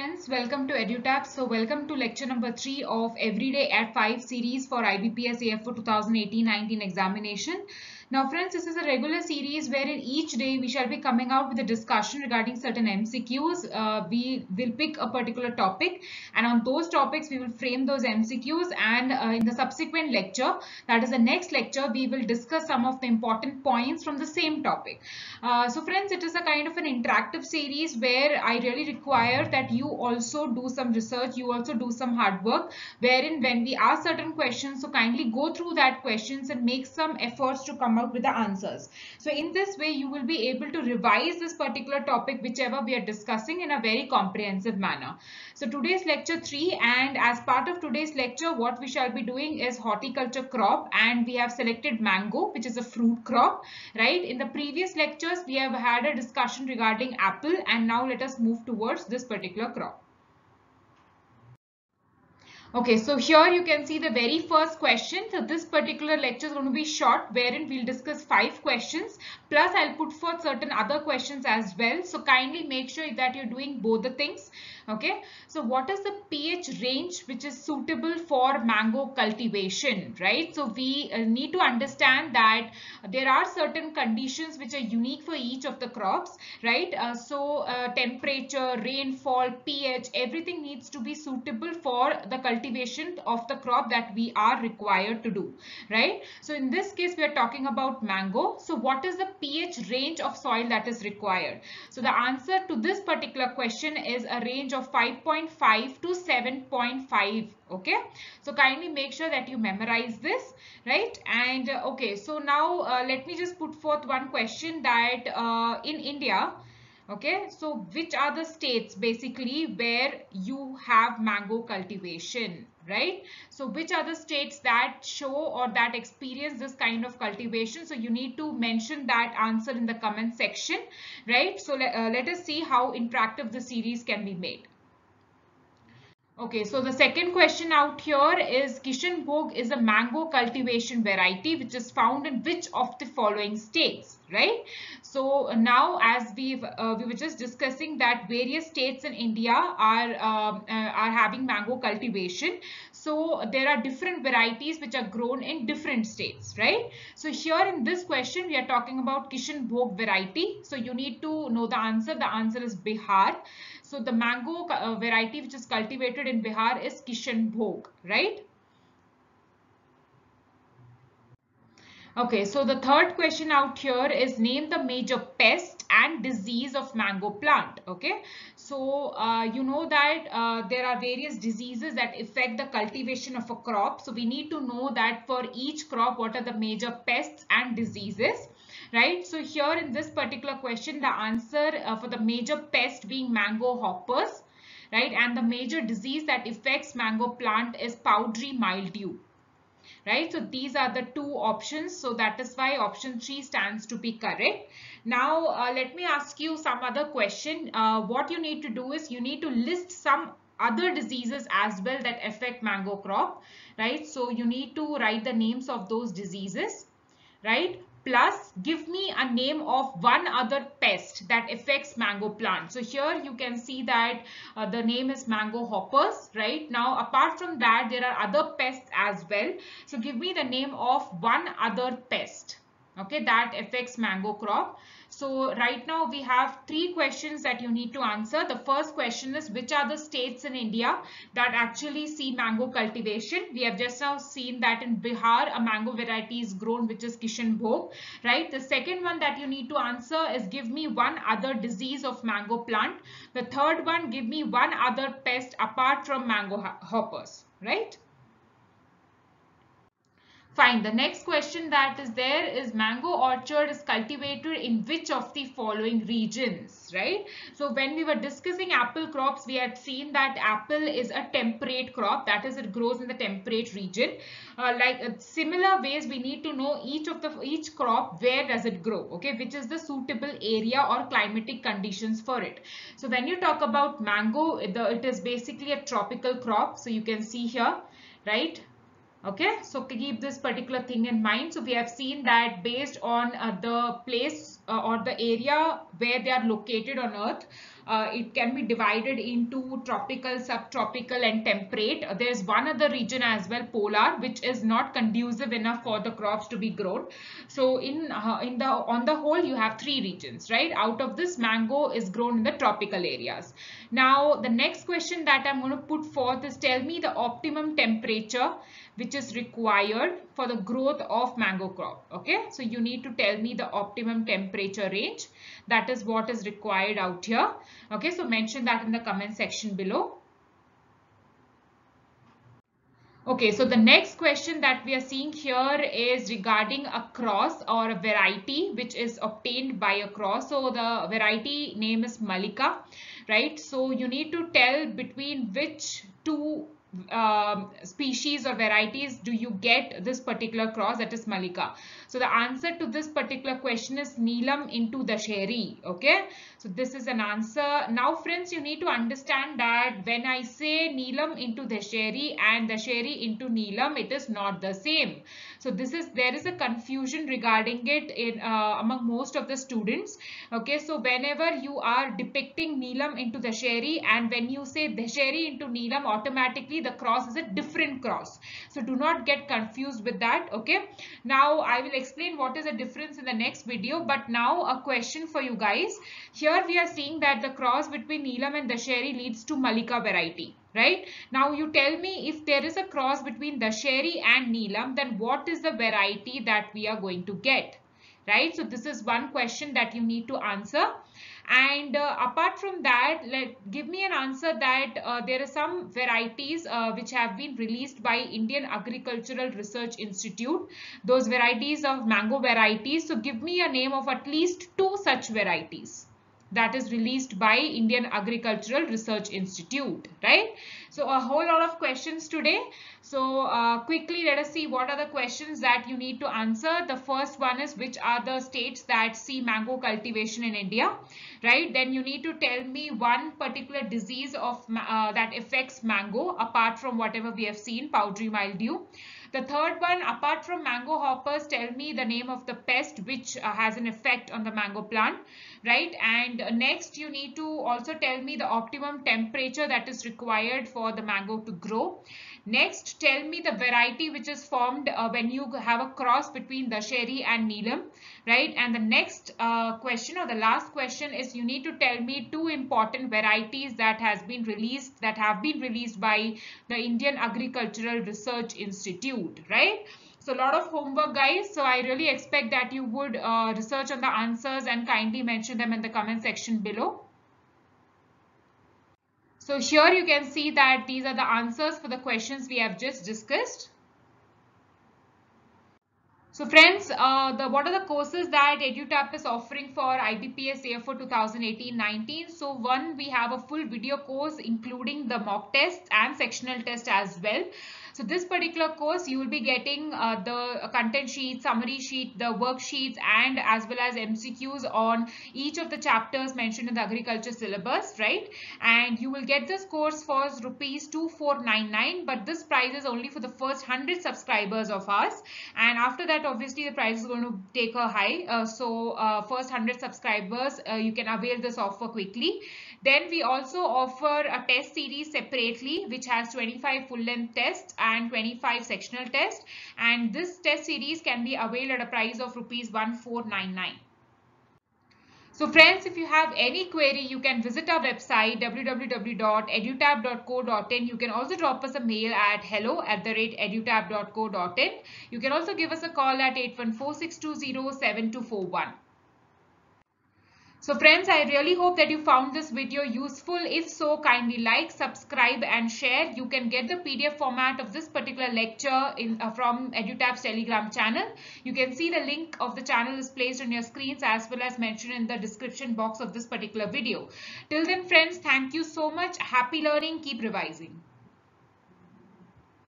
friends, welcome to EduTap. So welcome to lecture number 3 of Everyday at 5 series for IBPS AFO 2018-19 examination. Now friends, this is a regular series wherein each day we shall be coming out with a discussion regarding certain MCQs. We will pick a particular topic and on those topics we will frame those MCQs, and in the subsequent lecture, that is the next lecture, we will discuss some of the important points from the same topic. So friends, it is a kind of an interactive series where I really require that you also do some research, you also do some hard work, wherein when we ask certain questions, so kindly go through that questions and make some efforts to come out with the answers. So in this way, you will be able to revise this particular topic, whichever we are discussing, in a very comprehensive manner. So today's lecture 3, and as part of today's lecture, what we shall be doing is horticulture crop, and we have selected mango, which is a fruit crop, right? In the previous lectures, we have had a discussion regarding apple, and now let us move towards this particular crop. Okay, so here you can see the very first question. So this particular lecture is going to be short, wherein we'll discuss 5 questions. Plus, I'll put forth certain other questions as well. So kindly make sure that you're doing both the things. Okay, so what is the pH range which is suitable for mango cultivation, right? So we need to understand that there are certain conditions which are unique for each of the crops, right? Temperature, rainfall, pH, everything needs to be suitable for the cultivation of the crop that we are required to do, right? So in this case, we are talking about mango. So what is the pH range of soil that is required? So the answer to this particular question is a range of 5.5 to 7.5. Okay, so kindly make sure that you memorize this, right? And okay, so now let me just put forth one question that in India, okay, so which are the states basically where you have mango cultivation, right? So which are the states that show or that experience this kind of cultivation? So you need to mention that answer in the comment section, right? So let us see how interactive the series can be made. Okay, so the second question out here is Kishan Bhog is a mango cultivation variety which is found in which of the following states, right? So now, as we were just discussing that various states in India are having mango cultivation. So there are different varieties which are grown in different states, right? So here in this question, we are talking about Kishan Bhog variety. So you need to know the answer. The answer is Bihar. So the mango variety which is cultivated in Bihar is Kishan Bhog, right? Okay, so the third question out here is name the major pest and disease of mango plant. Okay, so you know that there are various diseases that affect the cultivation of a crop. So we need to know that for each crop, what are the major pests and diseases, right? So here in this particular question, the answer for the major pest being mango hoppers, right? And the major disease that affects mango plant is powdery mildew, right? So these are the two options. So that is why option 3 stands to be correct. Now let me ask you some other question. What you need to do is you need to list some other diseases as well that affect mango crop, right? So you need to write the names of those diseases, right? Plus give me a name of one other pest that affects mango plant. So here you can see that the name is mango hoppers, right? Now apart from that, there are other pests as well. So give me the name of one other pest, okay, that affects mango crop. So right now we have 3 questions that you need to answer. The first question is which are the states in India that actually see mango cultivation? We have just now seen that in Bihar a mango variety is grown which is Kishan Bhog, right? The second one that you need to answer is give me one other disease of mango plant. The third one, give me one other pest apart from mango hoppers, right? Fine. The next question that is there is mango orchard is cultivated in which of the following regions, right? So when we were discussing apple crops, we had seen that apple is a temperate crop, that is it grows in the temperate region. Similar ways, we need to know each crop, where does it grow, okay, which is the suitable area or climatic conditions for it. So when you talk about mango, it is basically a tropical crop. So you can see here, right? Okay, so keep this particular thing in mind. So we have seen that based on the place or the area where they are located on earth, it can be divided into tropical, subtropical and temperate. There's one other region as well, polar, which is not conducive enough for the crops to be grown. So on the whole, you have three regions, right? Out of this, mango is grown in the tropical areas. Now the next question that I'm going to put forth is, tell me the optimum temperature which is required for the growth of mango crop. Okay, so you need to tell me the optimum temperature range. That is what is required out here. Okay, so mention that in the comment section below. Okay, so the next question that we are seeing here is regarding a cross or a variety which is obtained by a cross. So the variety name is Malika, right? So you need to tell between which two species or varieties do you get this particular cross, that is Malika. So the answer to this particular question is Neelam into Dasheri. Okay, so this is an answer. Now friends, you need to understand that when I say Neelam into Dasheri and Dasheri into Neelam, it is not the same. So there is a confusion regarding it in among most of the students. Okay, so whenever you are depicting Neelam into Dasheri and when you say Dasheri into Neelam, automatically the cross is a different cross. So do not get confused with that. Okay, now I will explain what is the difference in the next video, but now a question for you guys. Here we are seeing that the cross between Neelam and Dasheri leads to Malika variety, right? Now you tell me, if there is a cross between Dasheri and Neelam, then what is the variety that we are going to get, right? So this is one question that you need to answer. And apart from that, give me an answer that there are some varieties which have been released by Indian Agricultural Research Institute. Those varieties of mango varieties. So give me a name of at least two such varieties that is released by Indian Agricultural Research Institute, right? So a whole lot of questions today. So quickly let us see what are the questions that you need to answer. The first one is, which are the states that see mango cultivation in India, right? Then you need to tell me one particular disease of that affects mango apart from whatever we have seen, powdery mildew. The third one, apart from mango hoppers, tell me the name of the pest which has an effect on the mango plant, right? And next you need to also tell me the optimum temperature that is required for the mango to grow. Next, tell me the variety which is formed when you have a cross between Dasheri and Neelam, right? And the next question, or the last question, is you need to tell me two important varieties that have been released by the Indian Agricultural Research Institute, right? So a lot of homework, guys. So I really expect that you would research on the answers and kindly mention them in the comment section below. So here you can see that these are the answers for the questions we have just discussed. So friends, what are the courses that EduTap is offering for IBPS AFO 2018-19? So one, we have a full video course including the mock tests and sectional test as well. So this particular course, you will be getting the content sheet, summary sheet, the worksheets, and as well as MCQs on each of the chapters mentioned in the agriculture syllabus, right? And you will get this course for ₹2499, but this price is only for the first 100 subscribers of ours. And after that, obviously, the price is going to take a high. First 100 subscribers, you can avail this offer quickly. Then we also offer a test series separately, which has 25 full-length tests and 25 sectional tests. And this test series can be availed at a price of ₹1499. So friends, if you have any query, you can visit our website www.edutab.co.in. You can also drop us a mail at hello@edutab.co.in. You can also give us a call at 8146207241. So friends, I really hope that you found this video useful. If so, kindly like, subscribe and share. You can get the PDF format of this particular lecture from EduTap's Telegram channel. You can see the link of the channel is placed on your screens as well as mentioned in the description box of this particular video. Till then friends, thank you so much. Happy learning. Keep revising.